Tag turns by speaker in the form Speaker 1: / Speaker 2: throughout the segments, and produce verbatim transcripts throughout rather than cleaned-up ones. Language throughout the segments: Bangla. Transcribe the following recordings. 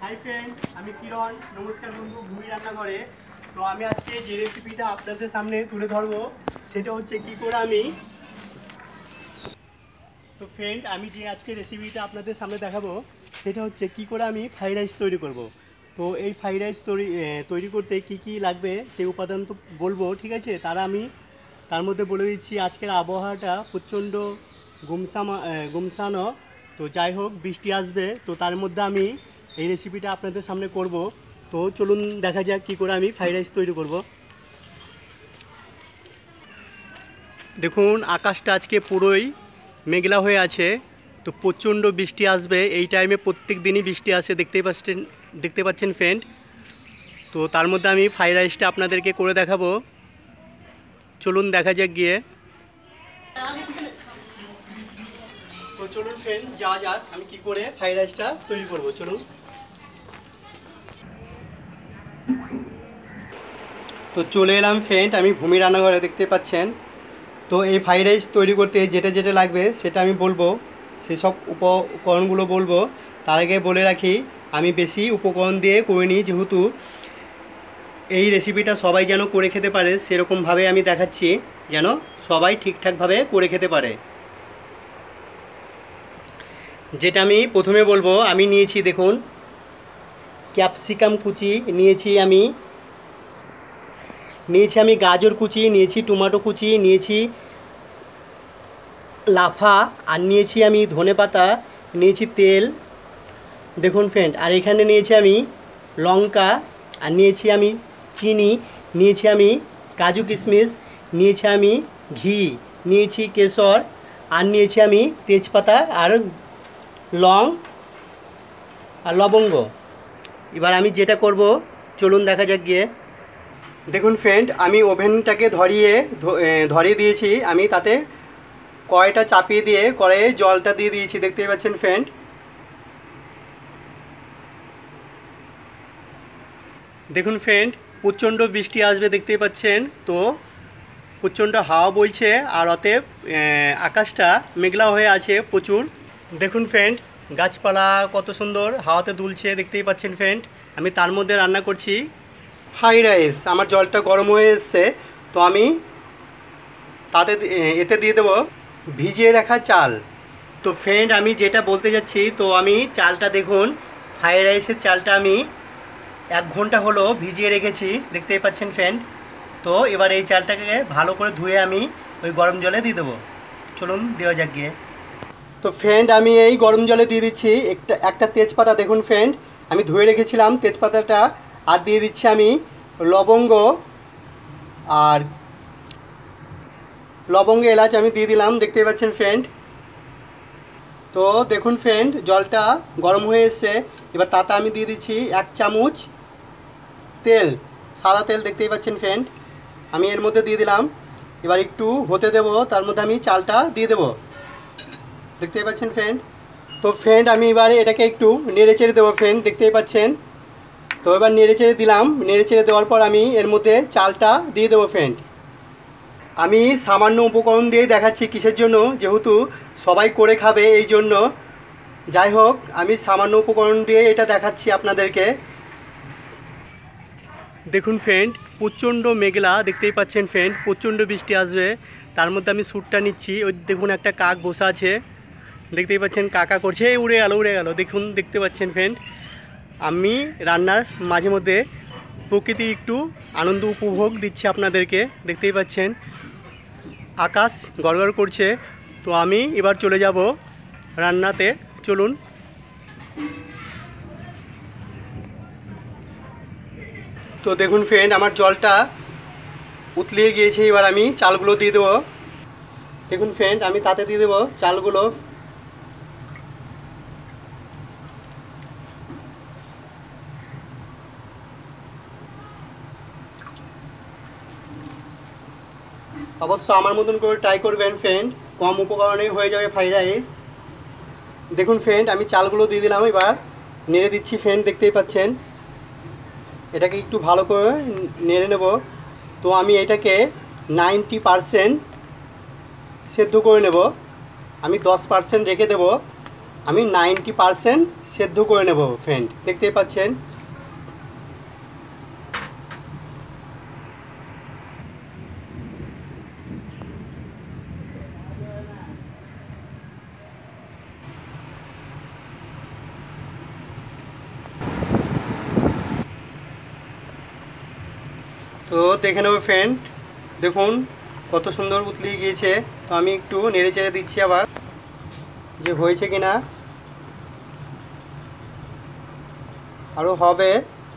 Speaker 1: হাই ফ্রেন্ড, আমি কিরণ। নমস্কার বন্ধু, ভূমি রান্নাঘরে। তো আমি আজকে যে রেসিপিটা আপনাদের সামনে তুলে ধরবো সেটা হচ্ছে কি করে আমি তো ফ্রেন্ড আমি যে আজকে রেসিপিটা আপনাদের সামনে দেখাবো সেটা হচ্ছে কি করে আমি ফ্রাইড রাইস তৈরি করব। তো এই ফ্রাইড রাইস তৈরি তৈরি করতে কি কি লাগবে সেই উপাদান তো বলবো, ঠিক আছে। তারা আমি তার মধ্যে বলে দিচ্ছি, আজকের আবহাওয়াটা প্রচণ্ড গুমসামা গুমসানো। তো যাই হোক, বৃষ্টি আসবে, তো তার মধ্যে আমি এই রেসিপিটা আপনাদের সামনে করব। তো চলুন দেখা যাক কী করে আমি ফ্রাইড রাইস তৈরি করব। দেখুন, আকাশটা আজকে পুরোই মেঘলা হয়ে আছে। তো প্রচণ্ড বৃষ্টি আসবে, এই টাইমে প্রত্যেক দিনই বৃষ্টি আসে, দেখতেই পাচ্ছেন দেখতে পাচ্ছেন ফ্রেন্ড। তো তার মধ্যে আমি ফ্রাইড রাইসটা আপনাদেরকে করে দেখাবো। চলুন দেখা যাক গিয়ে। তো চলুন ফ্রেন্ড, যাওয়া যাক আমি কি করে ফ্রাইড রাইসটা তৈরি করব। চলুন। তো চলে এলাম ফ্রেন্ড, আমি ভূমি রান্নাঘরে, দেখতে পাচ্ছেন। তো এই ফ্রাইড রাইস তৈরি করতে যেটা যেটা লাগবে সেটা আমি বলবো, সেসব উপকরণগুলো বলবো। তার আগে বলে রাখি, আমি বেশি উপকরণ দিয়ে করিনি, যেহেতু এই রেসিপিটা সবাই যেন করে খেতে পারে সেরকমভাবে আমি দেখাচ্ছি, যেন সবাই ঠিকঠাকভাবে করে খেতে পারে। যেটা আমি প্রথমে বলবো, আমি নিয়েছি দেখুন ক্যাপসিকাম কুচি নিয়েছি, আমি নিয়েছি আমি গাজর কুচি নিয়েছি, টমেটো কুচি নিয়েছি, লাফা, আর নিয়েছি আমি ধনেপাতা, নিয়েছি তেল, দেখুন ফ্রেন্ড। আর এখানে নিয়েছি আমি লঙ্কা, আর নিয়েছি আমি চিনি, নিয়েছি আমি কাজু কিশমিশ, নিয়েছি আমি ঘি, নিয়েছি কেশর, আর নিয়েছি আমি তেজপাতা আর লং আর লবঙ্গ। এবার আমি যেটা করব, চলুন দেখা যাক গিয়ে। দেখুন ফ্রেন্ড, আমি ওভেনটাকে ধরিয়ে ধরিয়ে দিয়েছি, আমি তাতে কড়াইটা চাপিয়ে দিয়ে কড়াইয়ে জলটা দিয়ে দিয়েছি, দেখতেই পাচ্ছেন ফ্রেন্ড। দেখুন ফ্রেন্ড, প্রচণ্ড বৃষ্টি আসবে, দেখতেই পাচ্ছেন। তো প্রচণ্ড হাওয়া বইছে, আর অতএব আকাশটা মেঘলা হয়ে আছে প্রচুর। দেখুন ফ্রেন্ড, গাছপালা কত সুন্দর হাওয়াতে দুলছে, দেখতেই পাচ্ছেন ফ্রেন্ড। আমি তার মধ্যে রান্না করছি ফ্রাইড রাইস। আমার জলটা গরম হয়ে এসছে, তো আমি তাতে এতে দিয়ে দেবো ভিজিয়ে রাখা চাল। তো ফ্রেন্ড, আমি যেটা বলতে যাচ্ছি, তো আমি চালটা দেখুন, ফ্রাইড রাইসের চালটা আমি এক ঘন্টা হলো ভিজিয়ে রেখেছি, দেখতেই পাচ্ছেন ফ্রেন্ড। তো এবার এই চালটাকে ভালো করে ধুয়ে আমি ওই গরম জলে দিয়ে দেবো। চলুন দেওয়া যাক গিয়ে। তো ফ্রেন্ড, আমি এই গরম জলে দিয়ে দিচ্ছি একটা একটা তেজপাতা, দেখুন ফ্রেন্ড, আমি ধুয়ে রেখেছিলাম তেজপাতাটা, আর দিয়ে দিচ্ছি আমি লবঙ্গ, আর লবঙ্গ এলাচ আমি দিয়ে দিলাম, দেখতেই পাচ্ছেন ফ্রেন্ড। তো দেখুন ফ্রেন্ড, জলটা গরম হয়ে এসছে, এবার তাতে আমি দিয়ে দিচ্ছি এক চামচ তেল, সাদা তেল, দেখতেই পাচ্ছেন ফ্রেন্ড। আমি এর মধ্যে দিয়ে দিলাম, এবার একটু হতে দেব, তার মধ্যে আমি চালটা দিয়ে দেব, দেখতেই পাচ্ছেন ফ্রেন্ড। তো ফ্রেন্ড, আমি এবারে এটাকে একটু নেড়ে চেড়ে দেবো ফ্রেন্ড, দেখতেই পাচ্ছেন। তো এবার নেড়ে চেড়ে দিলাম, নেড়ে চেড়ে দেওয়ার পর আমি এর মধ্যে চালটা দিয়ে দেবো ফ্রেন্ড। আমি সামান্য উপকরণ দিয়েই দেখাচ্ছি, কিসের জন্য, যেহেতু সবাই করে খাবে এই জন্য। যাই হোক, আমি সামান্য উপকরণ দিয়ে এটা দেখাচ্ছি আপনাদেরকে। দেখুন ফ্রেন্ড, প্রচণ্ড মেঘলা, দেখতেই পাচ্ছেন ফ্রেন্ড, প্রচণ্ড বৃষ্টি আসবে, তার মধ্যে আমি শ্যুটটা নিচ্ছি। ওই দেখুন একটা কাক বসে আছে, দেখতেই পাচ্ছেন, কাকা করছে, এই উড়ে গেল উড়ে গেল দেখুন, দেখতে পাচ্ছেন ফ্রেন্ড। আমি রান্নার মাঝে মধ্যে প্রকৃতির একটু আনন্দ উপভোগ দিচ্ছি আপনাদেরকে, দেখতেই পাচ্ছেন আকাশ গড়গড় করছে। তো আমি এবার চলে যাব রান্নাতে, চলুন। তো দেখুন ফ্রেন্ড, আমার জলটা উতলিয়ে গিয়েছে, এবার আমি চালগুলো দিয়ে দেবো। দেখুন ফ্রেন্ড, আমি তাতে দিয়ে দেবো চালগুলো। অবশ্য আমার মতন করে ট্রাই করবেন ফ্রেন্ড, কম উপকরণেই হয়ে যাবে ফ্রাইড রাইস। দেখুন ফ্রেন্ড, আমি চালগুলো দিয়ে দিলাম, এবার নেড়ে দিচ্ছি ফ্রেন্ড, দেখতেই পাচ্ছেন। এটাকে একটু ভালো করে নেড়ে নেব। তো আমি এটাকে নাইনটি পারসেন্ট সেদ্ধ করে নেব, আমি দশ পারসেন্ট রেখে দেব। আমি নাইনটি পারসেন্ট সেদ্ধ করে নেব ফ্রেন্ড, দেখতেই পাচ্ছেন। তো দেখে নেব ফ্রেন্ড, দেখুন কত সুন্দর উতলিয়ে গিয়েছে। তো আমি একটু নেড়ে চেড়ে দিচ্ছি আবার যে হয়েছে কিনা, আরও হবে।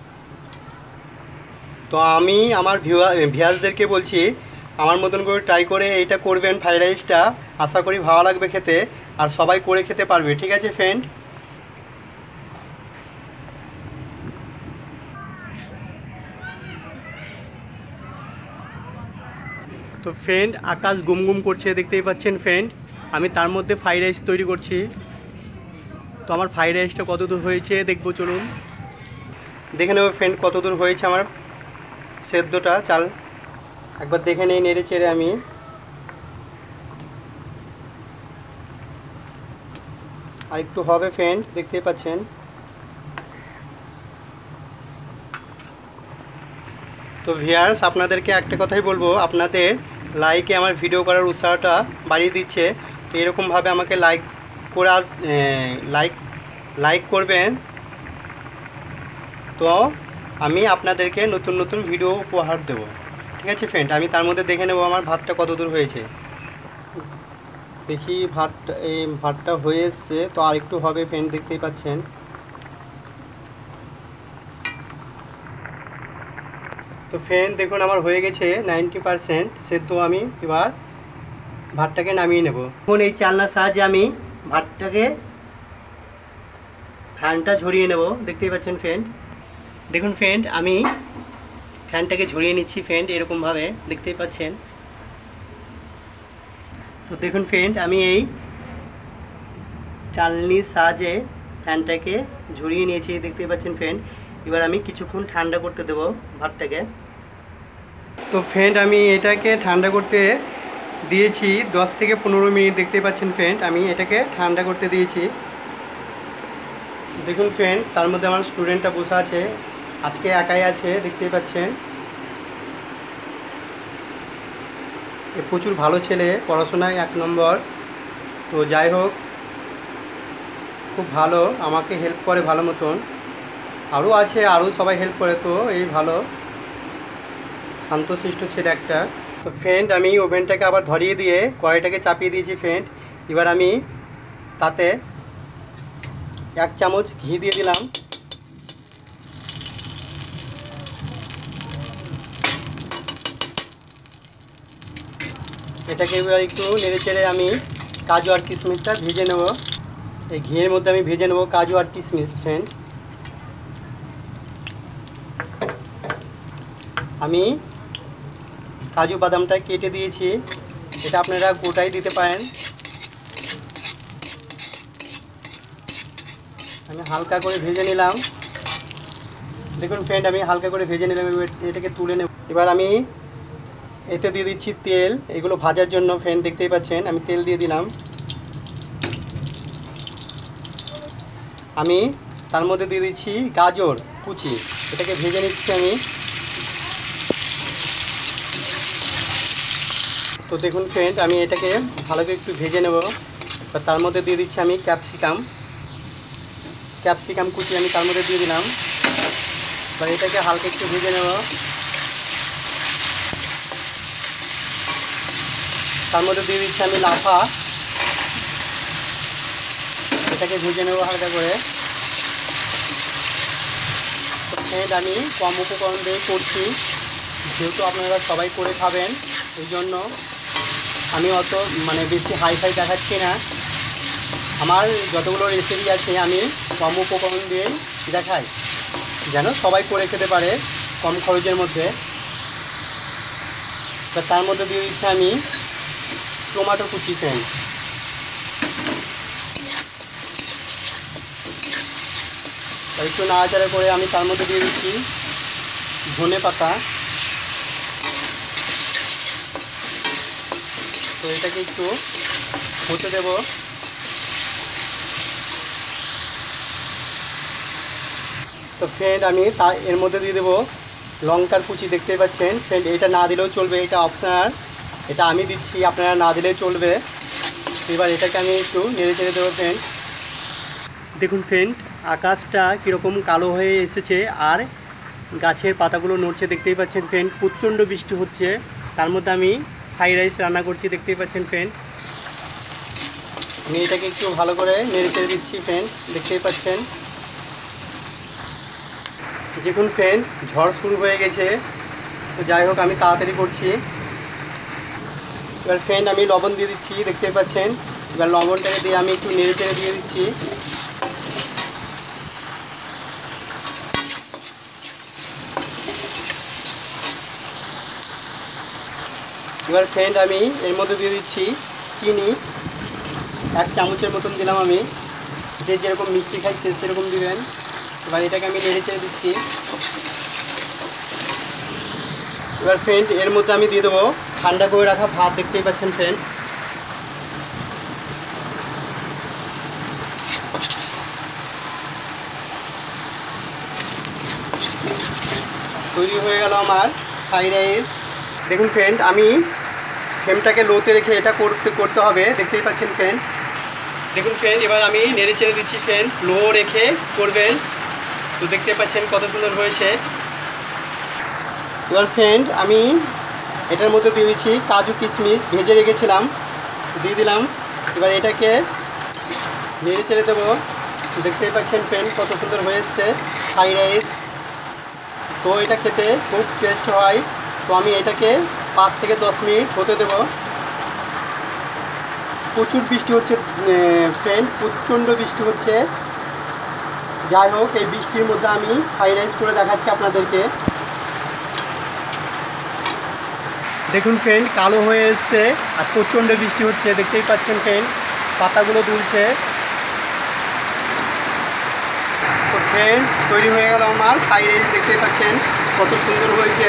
Speaker 1: তো আমি আমার ভিউয়ার্সদেরকে বলছি আমার মতন করে ট্রাই করে এইটা করবেন ফ্রাইড রাইসটা, আশা করি ভালো লাগবে খেতে আর সবাই করে খেতে পারবে। ঠিক আছে ফ্রেন্ড। তো ফ্রেন্ড আকাশ গুম গুম করছে, দেখতেই পাচ্ছেন ফ্রেন্ড। আমি তার মধ্যে ফ্রাইড রাইস তৈরি করছি। তো আমার ফ্রাইড রাইসটা কত দূর হয়েছে দেখবো, চলুন দেখে নেব ফ্রেন্ড কত দূর হয়েছে আমার সেদ্ধটা চাল। একবার দেখে নেই নেড়ে চেড়ে আমি। আর একটু হবে ফ্রেন্ড, দেখতেই পাচ্ছেন। তো ভিউয়ার্স আপনাদেরকে একটা কথাই বলবো, আপনাদের লাইকে আমার ভিডিও করার উৎসাহটা বাড়িয়ে দিচ্ছে। তো এরকমভাবে আমাকে লাইক করে আস লাইক লাইক করবেন, তো আমি আপনাদেরকে নতুন নতুন ভিডিও উপহার দেব। ঠিক আছে ফ্রেন্ড। আমি তার মধ্যে দেখে নেব আমার ভাতটা কত দূর হয়েছে। দেখি ভাতটা, এই ভাতটা হয়ে এসছে। তো আর একটু হবে ফ্রেন্ড, দেখতেই পাচ্ছেন। তো ফ্রেন্ড দেখুন আমার হয়ে গেছে নাইনটি পারসেন্ট সেদ্ধ। আমি এবার ভাতটাকে নামিয়ে নেব। এখন এই চালনার সাহায্যে আমি ভাতটাকে ফ্যানটা ঝরিয়ে নেব, দেখতেই পাচ্ছেন ফ্রেন্ড। দেখুন ফ্রেন্ড আমি ফ্যানটাকে ঝরিয়ে নিচ্ছি ফ্রেন্ড, এরকমভাবে দেখতেই পাচ্ছেন। তো দেখুন ফ্রেন্ড আমি এই চালনির সাহায্যে ফ্যানটাকে ঝরিয়ে নিয়েছি, দেখতেই পাচ্ছেন ফ্রেন্ড। এবার আমি কিছুক্ষণ ঠান্ডা করতে দেব ভাতটাকে। তো ফ্রেন্ড আমি এটাকে ঠান্ডা করতে দিয়েছি দশ থেকে পনেরো মিনিট, দেখতে পাচ্ছেন ফ্রেন্ড। আমি এটাকে ঠান্ডা করতে দিয়েছি। দেখুন ফ্রেন্ড তার মধ্যে আমার স্টুডেন্টটা বসে আছে, আজকে একাই আছে, দেখতেই পাচ্ছেন। এ প্রচুর ভালো ছেলে, পড়াশোনায় এক নম্বর। তো যাই হোক, খুব ভালো, আমাকে হেল্প করে ভালো মতন। আরও আছে, আরও সবাই হেল্প করে। তো এই ভালো শান্তশিষ্ট ছেলে একটা। তো ফ্রেন্ড আমি ওভেনটাকে আবার ধরিয়ে দিয়ে কড়াইটাকে চাপিয়ে দিয়েছি ফ্রেন্ড। এবার আমি তাতে এক চামচ ঘি দিয়ে দিলাম। এটাকে এবার একটু নেড়ে চেড়ে আমি কাজু আর কিশমিশটা ভেজে নেব। এই ঘিয়ের মধ্যে আমি ভেজে নেব কাজু আর কিশমিশ ফ্রেন্ড। আমি কাজু বাদামটা কেটে দিয়েছি, এটা আপনারা গোটাই দিতে পারেন। আমি হালকা করে ভেজে নিলাম। দেখুন ফ্রেন্ড আমি হালকা করে ভেজে নিলাম, এটাকে তুলে নেব। এবার আমি এতে দিয়ে দিচ্ছি তেল, এগুলো ভাজার জন্য ফ্রেন্ড, দেখতেই পাচ্ছেন আমি তেল দিয়ে দিলাম। আমি তার মধ্যে দিয়ে দিচ্ছি গাজর কুচি, এটাকে ভেজে নিচ্ছি আমি। তো দেখুন ফ্রেন্ড আমি এটাকে ভালো করে একটু ভেজে নেব। তার মধ্যে দিয়ে দিচ্ছি আমি ক্যাপসিকাম ক্যাপসিকাম কুচি আমি তার মধ্যে দিয়ে দিলাম। এবার এটাকে হালকা একটু ভেজে নেব। তার মধ্যে দিয়ে দিচ্ছি আমি লাফা, এটাকে ভেজে নেব হালকা করে। তো ফ্রেন্ড আমি কম উপকরণ দিয়ে করছি, যেহেতু আপনারা সবাই করে খাবেন, এই জন্য আমি অত মানে বেশি হাই ফাই দেখাচ্ছি না। আমার যতগুলো রেসিপি আছে আমি কম উপকরণ দিয়ে দেখাই, যেন সবাই করে খেতে পারে কম খরচের মধ্যে। তার মধ্যে দিয়ে দিচ্ছি আমি টমেটো কুচি ফ্রেন্ড। একটু নাড়াচাড়া করে আমি তার মধ্যে দিয়ে দিচ্ছি ধনে পাতা। তো এটাকে একটু হতে দেব। তো ফ্রেন্ড আমি তা এর মধ্যে দিয়ে দেবো লঙ্কার কুচি, দেখতেই পাচ্ছেন ফ্রেন্ড। এটা না দিলেও চলবে, এটা অপশনাল, এটা আমি দিচ্ছি, আপনারা না দিলেও চলবে। এবার এটাকে আমি একটু নেড়ে চেড়ে দেবো ফ্রেন্ড। দেখুন ফ্রেন্ড, আকাশটা কীরকম কালো হয়ে এসেছে আর গাছের পাতাগুলো নড়ছে, দেখতেই পাচ্ছেন ফ্রেন্ড। প্রচণ্ড বৃষ্টি হচ্ছে, তার মধ্যে আমি ফ্রাইড রাইস রান্না করছি, দেখতেই পাচ্ছেন ফ্রেন্ড। আমি এটাকে একটু ভালো করে নেড়ে চেড়ে দিচ্ছি ফ্রেন্ড, দেখতেই পাচ্ছেন। দেখুন ফ্রেন্ড, ঝড় শুরু হয়ে গেছে, তো যাই হোক আমি তাড়াতাড়ি করছি। এবার ফ্রেন্ড আমি লবণ দিয়ে দিচ্ছি, দেখতেই পাচ্ছেন। এবার লবণটাকে দিয়ে আমি একটু নেড়ে চেড়ে দিয়ে দিচ্ছি। এবার ফ্রেন্ড আমি এর মধ্যে দিয়ে দিচ্ছি চিনি, এক চামচের মতন দিলাম আমি, যে যেরকম মিষ্টি খাই সে সেরকম দিবেন। এবার এটাকে আমি নেড়ে চেড়ে দিচ্ছি। এবার ফ্রেন্ড এর মধ্যে আমি দিয়ে দেবো ঠান্ডা করে রাখা ভাত, দেখতেই পাচ্ছেন ফ্রেন্ড। তৈরি হয়ে গেল আমার ফ্রাইড রাইস। দেখুন ফ্রেন্ড, আমি ফ্লেমটাকে লোতে রেখে এটা করতে করতে হবে, দেখতেই পাচ্ছেন ফ্রেন্ড। দেখুন ফ্রেন্ড, এবার আমি নেড়ে চেড়ে দিচ্ছি ফ্রেন্ড, লো রেখে করবেন। তো দেখতে পাচ্ছেন কত সুন্দর হয়েছে। এবার ফ্রেন্ড আমি এটার মধ্যে দিয়ে দিচ্ছি কাজু কিশমিশ, ভেজে রেখেছিলাম, দিয়ে দিলাম। এবার এটাকে নেড়ে চেড়ে দেবো, দেখতেই পাচ্ছেন ফ্রেন্ড কত সুন্দর হয়ে এসছে ফ্রাইড রাইস। তো এটা খেতে খুব টেস্ট হয়। তো আমি এটাকে পাঁচ থেকে দশ মিনিট হতে দেব। প্রচুর বৃষ্টি হচ্ছে ফ্রেন্ড, প্রচণ্ড বৃষ্টি হচ্ছে। যাই হোক, এই বৃষ্টির মধ্যে আমি ফ্রাইড রাইস করে দেখাচ্ছি আপনাদেরকে। দেখুন ফ্রেন্ড, কালো হয়ে এসছে আর প্রচণ্ড বৃষ্টি হচ্ছে, দেখতেই পাচ্ছেন ফ্রেন্ড, পাতাগুলো দুলছে। তো ফ্রেন্ড তৈরি হয়ে গেল আমার ফ্রাইড রাইস, দেখতেই পাচ্ছেন কত সুন্দর হয়েছে।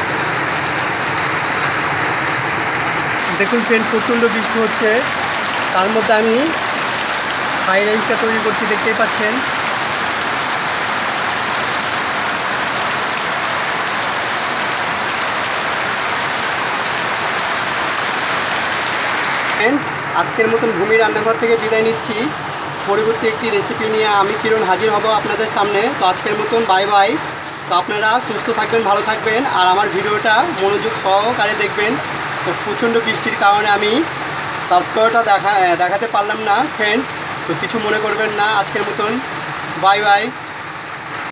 Speaker 1: দেখুন ফ্রেন্ড, প্রচণ্ড বৃষ্টি হচ্ছে, তার মধ্যে আমি ফ্রাইড রাইসটা তৈরি করছি, দেখতেই পাচ্ছেন। আজকের মতন ভূমি রান্নাঘর থেকে বিদায় নিচ্ছি। পরবর্তী একটি রেসিপি নিয়ে আমি কিরণ হাজির হব আপনাদের সামনে। তো আজকের মতন বাই বাই। তো আপনারা সুস্থ থাকবেন, ভালো থাকবেন, আর আমার ভিডিওটা মনোযোগ সহকারে দেখবেন। তো প্রচণ্ড বৃষ্টির কারণে আমি সাবস্ক্রাইবটা দেখা দেখাতে পারলাম না ফ্রেন্ড, তো কিছু মনে করবেন না। আজকের মতন বাই বাই।